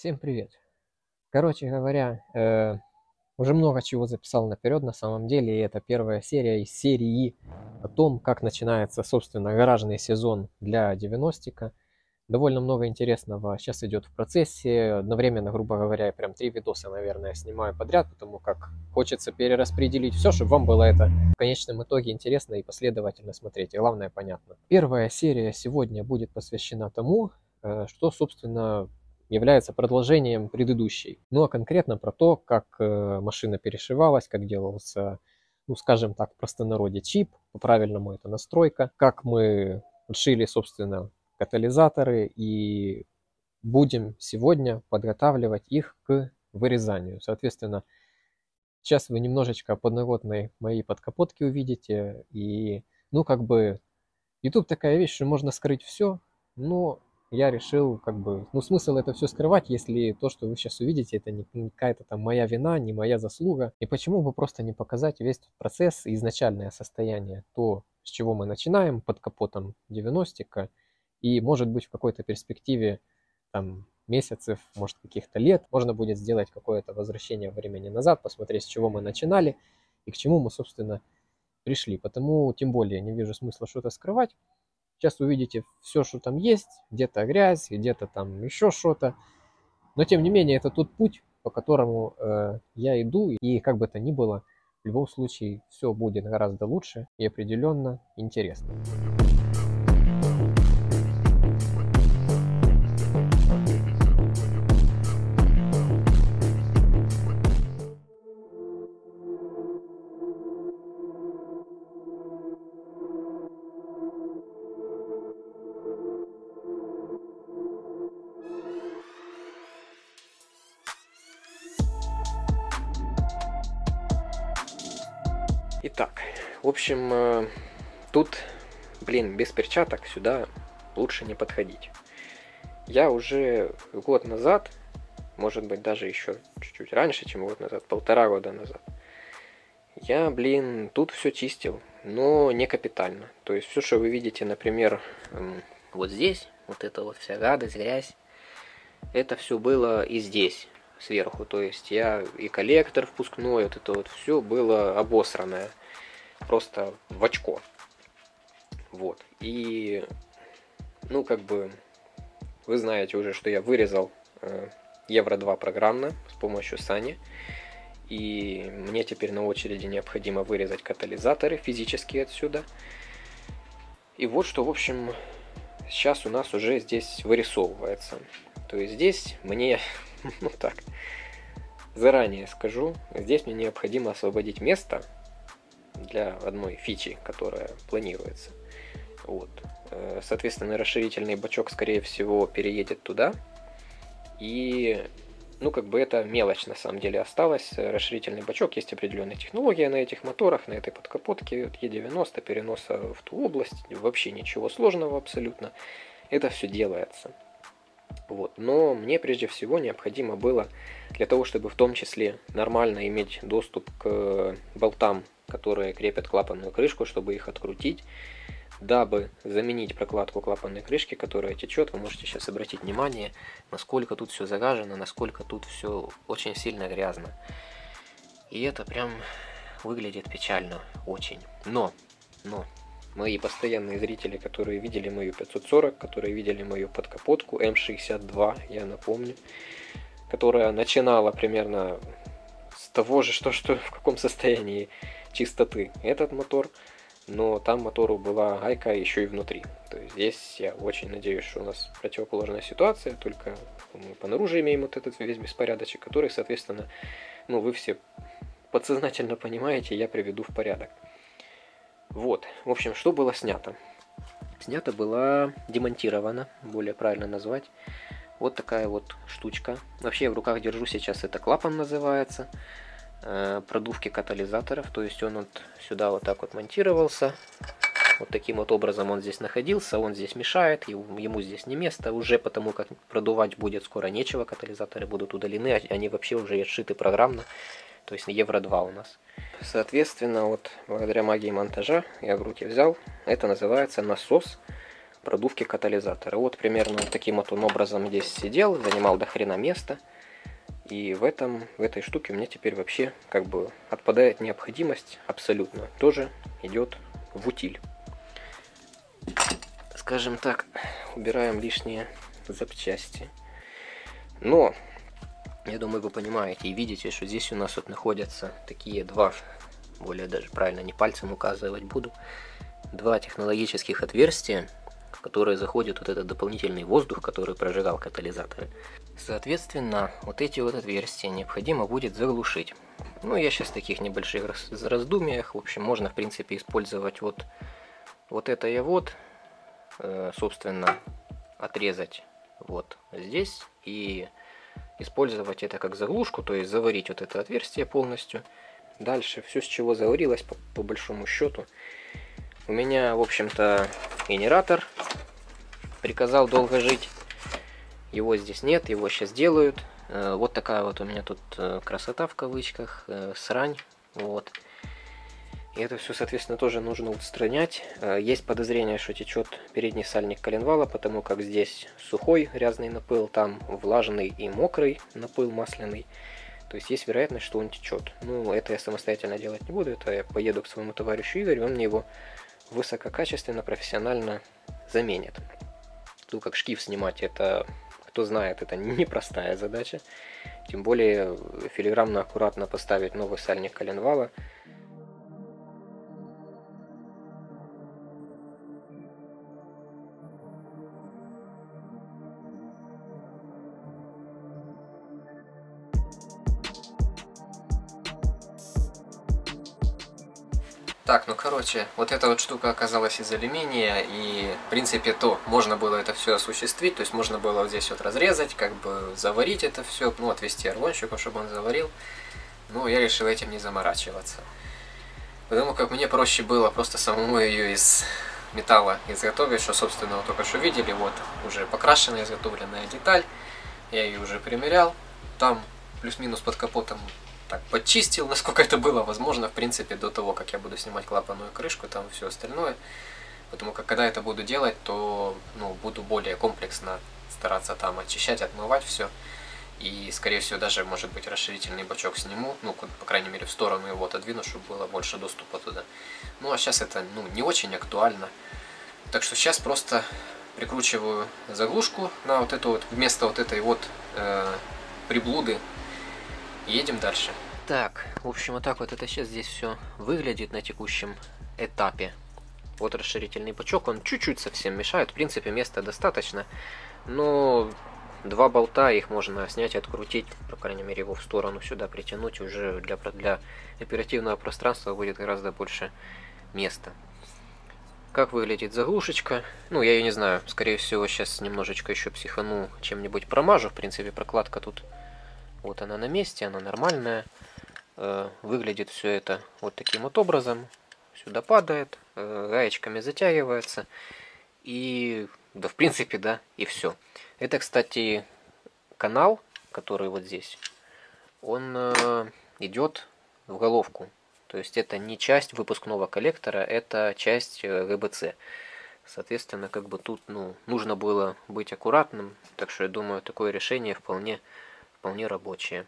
Всем привет. Короче говоря, уже много чего записал наперед на самом деле, и это первая серия из серии о том, как начинается, собственно, гаражный сезон для девяностика. Довольно много интересного сейчас идет в процессе. Одновременно, грубо говоря, я прям 3 видоса, наверное, снимаю подряд, потому как хочется перераспределить все, чтобы вам было это в конечном итоге интересно и последовательно смотреть. И главное, понятно. Первая серия сегодня будет посвящена тому, что, собственно, является продолжением предыдущей. Ну а конкретно про то, как машина перешивалась, как делался, ну скажем так, в простонародье чип, по-правильному это настройка, как мы шили, собственно, катализаторы и будем сегодня подготавливать их к вырезанию. Соответственно, сейчас вы немножечко подноготной моей подкапотки увидите. И, ну, как бы, YouTube такая вещь, что можно скрыть все, но я решил, как бы, ну, смысл это все скрывать, если то, что вы сейчас увидите, это не какая-то там моя вина, не моя заслуга. И почему бы просто не показать весь процесс, изначальное состояние, то, с чего мы начинаем под капотом 90-ка, и, может быть, в какой-то перспективе там месяцев, может, каких-то лет, можно будет сделать какое-то возвращение времени назад, посмотреть, с чего мы начинали и к чему мы, собственно, пришли. Потому, тем более, не вижу смысла что-то скрывать. Сейчас увидите все, что там есть, где-то грязь, где-то там еще что-то. Но, тем не менее, это тот путь, по которому я иду. И как бы то ни было, в любом случае, все будет гораздо лучше и определенно интересно. Итак, в общем, тут, блин, без перчаток сюда лучше не подходить. Я уже год назад, может быть, даже еще чуть-чуть раньше, чем год назад, 1,5 года назад, я, блин, тут все чистил, но не капитально. То есть все, что вы видите, например, вот здесь, вот эта вот вся гадость, грязь, это все было и здесь, сверху. То есть я и коллектор впускной, вот это вот все было обосранное, просто в очко. Вот. И, ну, как бы, вы знаете уже, что я вырезал Евро 2 программно с помощью Сани. И мне теперь на очереди необходимо вырезать катализаторы физически отсюда. И вот что, в общем, сейчас у нас уже здесь вырисовывается. То есть здесь мне, ну так, заранее скажу, здесь мне необходимо освободить место для одной фичи, которая планируется. Вот. Соответственно, расширительный бачок, скорее всего, переедет туда. И, ну, как бы это мелочь на самом деле осталась. Расширительный бачок, есть определенная технология на этих моторах, на этой подкапотке от Е90, переноса в ту область. Вообще ничего сложного абсолютно. Это все делается. Вот. Но мне прежде всего необходимо было, для того, чтобы в том числе нормально иметь доступ к болтам, которые крепят клапанную крышку, чтобы их открутить, дабы заменить прокладку клапанной крышки, которая течет. Вы можете сейчас обратить внимание, насколько тут все загажено, насколько тут все очень сильно грязно. И это прям выглядит печально очень. Но, мои постоянные зрители, которые видели мою 540, которые видели мою подкапотку М62, я напомню, которая начинала примерно с того же, что в каком состоянии чистоты этот мотор, но там мотору была гайка еще и внутри. То есть здесь я очень надеюсь, что у нас противоположная ситуация, только мы понаружи имеем вот этот весь беспорядочек, который, соответственно, ну вы все подсознательно понимаете, я приведу в порядок. Вот, в общем, что было снято? Снято была демонтирована, более правильно назвать, вот такая вот штучка. Вообще я в руках держу сейчас, это клапан называется, продувки катализаторов, то есть он вот сюда вот так вот монтировался, вот таким вот образом он здесь находился, он здесь мешает, ему здесь не место уже, потому как продувать будет скоро нечего, катализаторы будут удалены, они вообще уже отшиты программно, то есть Евро 2 у нас. Соответственно, вот благодаря магии монтажа я в руки взял, это называется насос продувки катализатора. Вот примерно вот таким вот он образом здесь сидел, занимал до хрена места. И в этой штуке у меня теперь вообще как бы отпадает необходимость абсолютно. Тоже идет в утиль. Скажем так, убираем лишние запчасти. Но, я думаю, вы понимаете и видите, что здесь у нас вот находятся такие два, более даже правильно не пальцем указывать буду, два технологических отверстия, в которые заходит вот этот дополнительный воздух, который прожигал катализаторы. Соответственно, вот эти вот отверстия необходимо будет заглушить. Ну, я сейчас в таких небольших раздумьях. В общем, можно, в принципе, использовать вот это и вот, собственно, отрезать вот здесь и использовать это как заглушку, то есть заварить вот это отверстие полностью. Дальше все, с чего заварилось, по большому счету. У меня, в общем-то, генератор приказал долго жить. Его здесь нет, его сейчас делают. Вот такая вот у меня тут красота в кавычках, срань. Вот. И это все, соответственно, тоже нужно устранять. Есть подозрение, что течет передний сальник коленвала, потому как здесь сухой грязный напыл, там влажный и мокрый напыл масляный. То есть есть вероятность, что он течет. Ну, это я самостоятельно делать не буду, это я поеду к своему товарищу Игорю, он мне его высококачественно, профессионально заменит. Ну, как шкив снимать, это, кто знает, это непростая задача. Тем более филигранно, аккуратно поставить новый сальник коленвала. Так, ну короче, вот эта вот штука оказалась из алюминия, и в принципе то можно было это все осуществить, то есть можно было вот здесь вот разрезать, как бы заварить это все, ну отвести орлонщику, чтобы он заварил, но я решил этим не заморачиваться. Потому как мне проще было просто самому ее из металла изготовить, что собственно вот только что видели, вот уже покрашенная, изготовленная деталь, я ее уже примерял, там плюс-минус под капотом так подчистил, насколько это было возможно, в принципе, до того, как я буду снимать клапанную крышку, там все остальное. Потому как когда это буду делать, то буду более комплексно стараться там очищать, отмывать все. И, скорее всего, даже, может быть, расширительный бачок сниму, ну, по крайней мере, в сторону его отодвину, чтобы было больше доступа туда. Ну, а сейчас это, не очень актуально. Так что сейчас просто прикручиваю заглушку на вот эту вот, вместо вот этой вот приблуды. Едем дальше. Так, в общем, вот так вот это сейчас здесь все выглядит на текущем этапе. Вот расширительный бачок, он чуть-чуть совсем мешает. В принципе, места достаточно. Но два болта, их можно снять, открутить. По крайней мере, его в сторону сюда притянуть. Уже для оперативного пространства будет гораздо больше места. Как выглядит заглушечка? Ну, я ее не знаю. Скорее всего, сейчас немножечко еще психану, чем-нибудь промажу. В принципе, прокладка тут... Вот она на месте, она нормальная. Выглядит все это вот таким вот образом. Сюда падает, гаечками затягивается. И, да, в принципе, да, и все. Это, кстати, канал, который вот здесь, он идет в головку. То есть это не часть выпускного коллектора, это часть ГБЦ. Соответственно, как бы тут, нужно было быть аккуратным. Так что я думаю, такое решение вполне рабочие.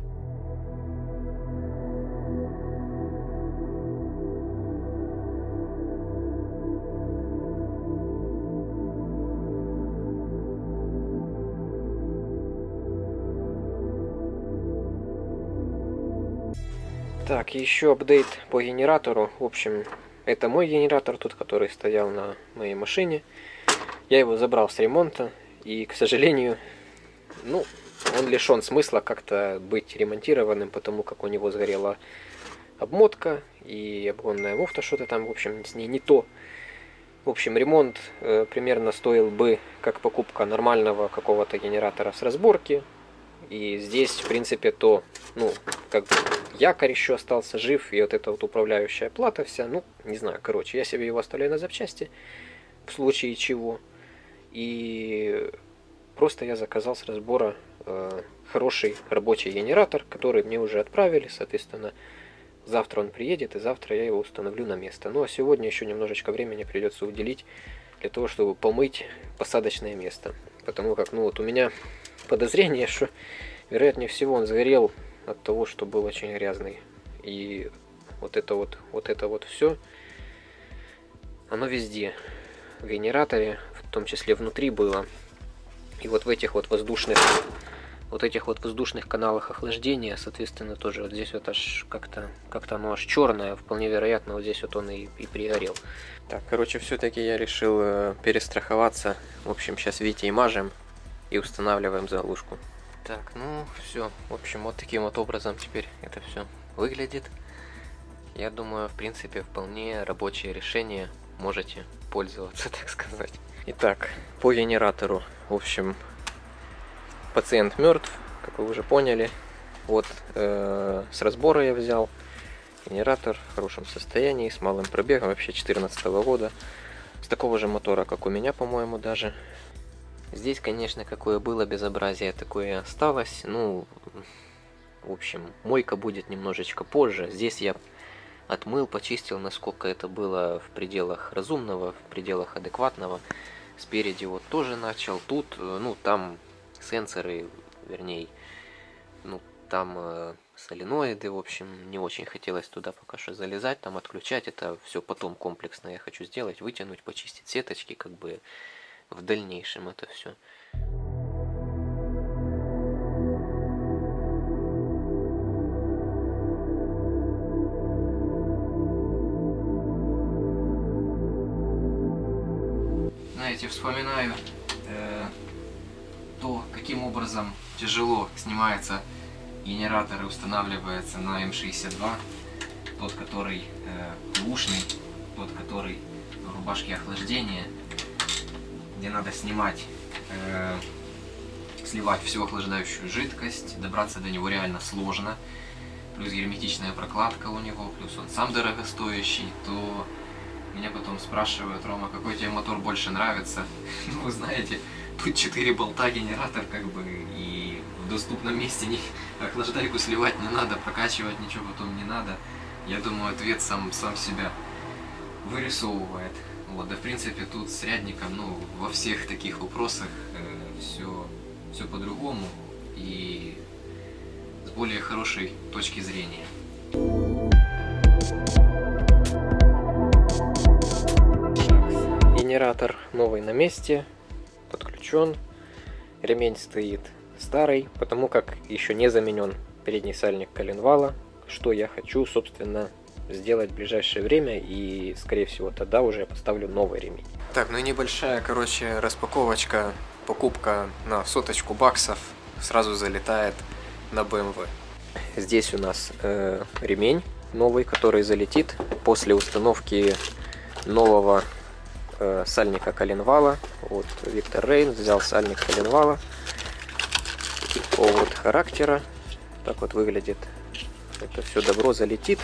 Так, еще апдейт по генератору. В общем, это мой генератор, тот, который стоял на моей машине. Я его забрал с ремонта, и, к сожалению, он лишен смысла как-то быть ремонтированным, потому как у него сгорела обмотка и обгонная муфта, что-то там, в общем, с ней не то. В общем, ремонт примерно стоил бы, как покупка нормального какого-то генератора с разборки. И здесь, в принципе, то, как бы якорь еще остался жив, и вот эта вот управляющая плата вся, не знаю, короче, я себе его оставляю на запчасти, в случае чего. И просто я заказал с разбора хороший рабочий генератор, который мне уже отправили, соответственно, завтра он приедет, и завтра я его установлю на место. Ну, а сегодня еще немножечко времени придется уделить для того, чтобы помыть посадочное место. Потому как, ну вот у меня подозрение, что вероятнее всего он сгорел от того, что был очень грязный. И вот это вот все, оно везде в генераторе, в том числе внутри было. И вот в этих вот воздушных каналах охлаждения, соответственно, тоже вот здесь вот аж как-то оно аж черное, вполне вероятно, вот здесь вот он и пригорел. Так, короче, все-таки я решил перестраховаться. В общем, сейчас Витей мажем и устанавливаем заглушку. Так, ну все, в общем, вот таким вот образом теперь это все выглядит. Я думаю, в принципе, вполне рабочее решение, можете пользоваться, так сказать. Итак, по генератору, в общем, пациент мертв, как вы уже поняли. Вот с разбора я взял генератор в хорошем состоянии, с малым пробегом, вообще 2014 года. С такого же мотора, как у меня, по-моему, даже. Здесь, конечно, какое было безобразие, такое и осталось. Ну, в общем, мойка будет немножечко позже. Здесь я отмыл, почистил, насколько это было в пределах разумного, в пределах адекватного. Спереди вот тоже начал. Тут, ну, там сенсоры, вернее, ну, там соленоиды, в общем, не очень хотелось туда пока что залезать, там отключать. Это все потом комплексно я хочу сделать, вытянуть, почистить сеточки, как бы в дальнейшем это все. Знаете, вспоминаю то, каким образом тяжело снимается генератор и устанавливается на М62. Тот, который ушный, тот, который в рубашке охлаждения, где надо снимать, сливать всю охлаждающую жидкость, добраться до него реально сложно, плюс герметичная прокладка у него, плюс он сам дорогостоящий, то меня потом спрашивают: Рома, какой тебе мотор больше нравится? Ну, вы знаете, тут 4 болта, генератор, как бы, и в доступном месте охлаждайку сливать не надо, прокачивать ничего потом не надо. Я думаю, ответ сам себя вырисовывает. Вот, да, в принципе, тут с рядником, ну, во всех таких вопросах все по-другому и с более хорошей точки зрения. Генератор новый на месте, подключен, ремень стоит старый, потому как еще не заменен передний сальник коленвала, что я хочу, собственно, сделать в ближайшее время, и, скорее всего, тогда уже я поставлю новый ремень. Так, ну и небольшая, короче, распаковочка, покупка на $100 сразу залетает на BMW. Здесь у нас ремень новый, который залетит после установки нового сальника коленвала. Вот Виктор Рейн взял сальник коленвала такого вот характера. Так вот выглядит. Это все добро залетит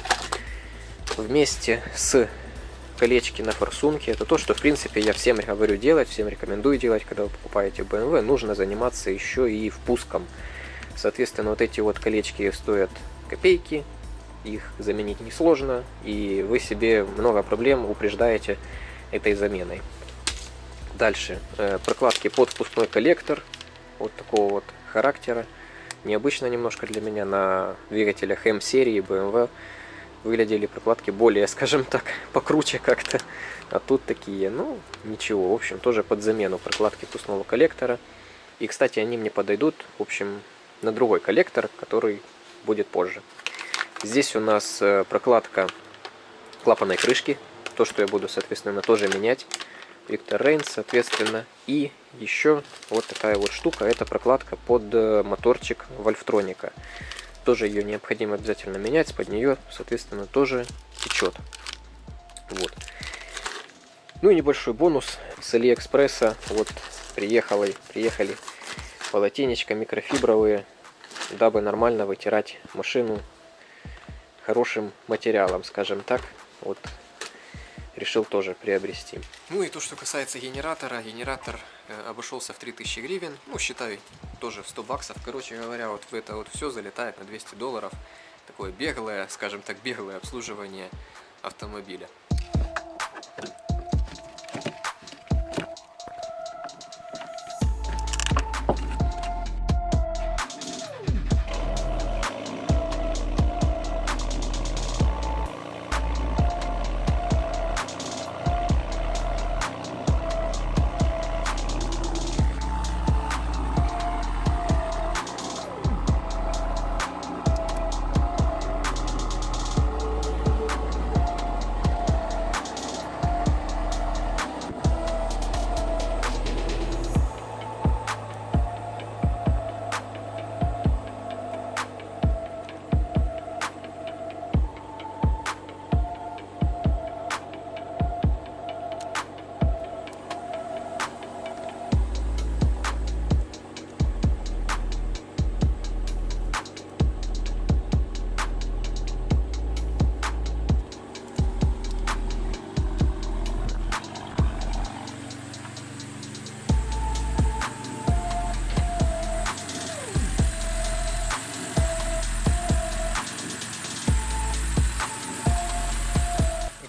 вместе с колечки на форсунке. Это то, что, в принципе, я всем говорю делать, всем рекомендую делать, когда вы покупаете BMW. Нужно заниматься еще и впуском. Соответственно, вот эти вот колечки стоят копейки, их заменить несложно, и вы себе много проблем упреждаете этой заменой. Дальше прокладки под впускной коллектор вот такого вот характера. Необычно немножко для меня. На двигателях М-серии BMW выглядели прокладки более, скажем так, покруче как-то. А тут такие, ну, ничего. В общем, тоже под замену прокладки впускного коллектора. И, кстати, они мне подойдут, в общем, на другой коллектор, который будет позже. Здесь у нас прокладка клапанной крышки. То, что я буду, соответственно, тоже менять. Виктор Рейн, соответственно. И еще вот такая вот штука. Это прокладка под моторчик Вольфтроника. Тоже ее необходимо обязательно менять. Под нее, соответственно, тоже течет. Вот. Ну и небольшой бонус с Алиэкспресса. Вот приехали полотенечко микрофибровые, дабы нормально вытирать машину хорошим материалом, скажем так. Вот решил тоже приобрести. Ну и то, что касается генератора. Генератор обошелся в 3000 гривен. Ну, считай, тоже в $100. Короче говоря, вот в это вот все залетает на $200. Такое беглое, скажем так, беглое обслуживание автомобиля.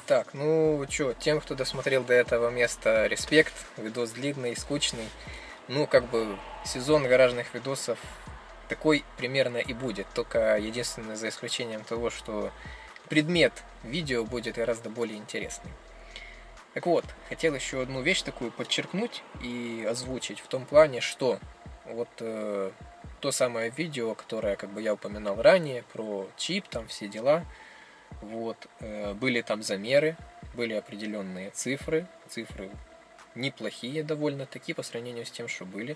Так, ну чё, тем, кто досмотрел до этого места, респект. Видос длинный, скучный. Ну, как бы, сезон гаражных видосов такой примерно и будет. Только единственное, за исключением того, что предмет видео будет гораздо более интересный. Так вот, хотел еще одну вещь такую подчеркнуть и озвучить в том плане, что вот то самое видео, которое как бы я упоминал ранее, про чип, там все дела, вот, были там замеры, были определенные цифры неплохие довольно-таки по сравнению с тем, что были.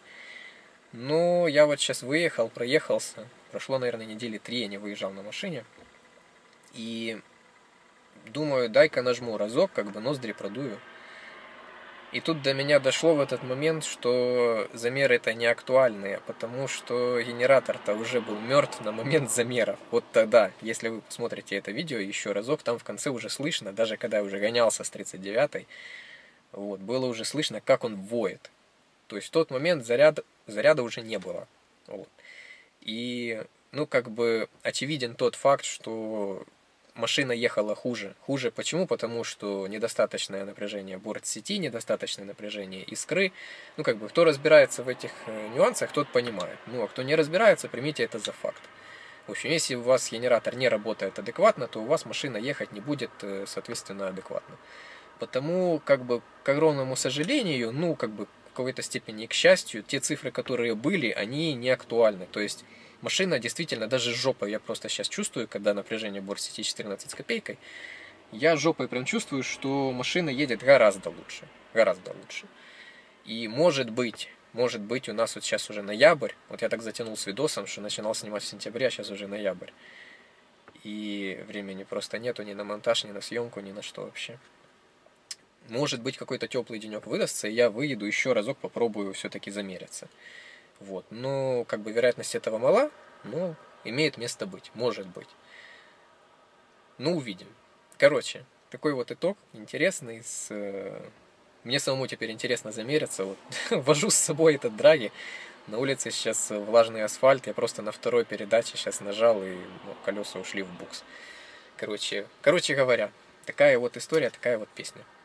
Но я вот сейчас выехал, проехался, прошло, наверное, недели 3, я не выезжал на машине, и думаю, дай-ка нажму разок, как бы ноздри продую. И тут до меня дошло в этот момент, что замеры-то не актуальные, потому что генератор-то уже был мертв на момент замеров. Вот тогда, если вы посмотрите это видео еще разок, там в конце уже слышно, даже когда я уже гонялся с 39-й, вот, было уже слышно, как он воет. То есть в тот момент заряда уже не было. Вот. И, ну, как бы очевиден тот факт, что машина ехала хуже. Хуже почему? Потому что недостаточное напряжение борт-сети, недостаточное напряжение искры. Ну, как бы, кто разбирается в этих нюансах, тот понимает. Ну, а кто не разбирается, примите это за факт. В общем, если у вас генератор не работает адекватно, то у вас машина ехать не будет, соответственно, адекватно. Потому, как бы, к огромному сожалению, ну, как бы, в какой-то степени, к счастью, те цифры, которые были, они не актуальны. То есть, машина действительно, даже жопой, я просто сейчас чувствую, когда напряжение борт-сети 14 с копейкой, я жопой прям чувствую, что машина едет гораздо лучше. Гораздо лучше. И может быть, у нас вот сейчас уже ноябрь, вот я так затянул с видосом, что начинал снимать в сентябре, а сейчас уже ноябрь. И времени просто нету ни на монтаж, ни на съемку, ни на что вообще. Может быть, какой-то теплый денек выдастся, и я выеду еще разок, попробую все-таки замериться. Вот. Но, как бы, вероятность этого мала, но имеет место быть. Может быть. Ну, увидим. Короче, такой вот итог интересный. Мне самому теперь интересно замериться. Вот. Вожу с собой этот драги. На улице сейчас влажный асфальт. Я просто на второй передаче сейчас нажал, и колеса ушли в букс. Короче говоря, такая вот история, такая вот песня.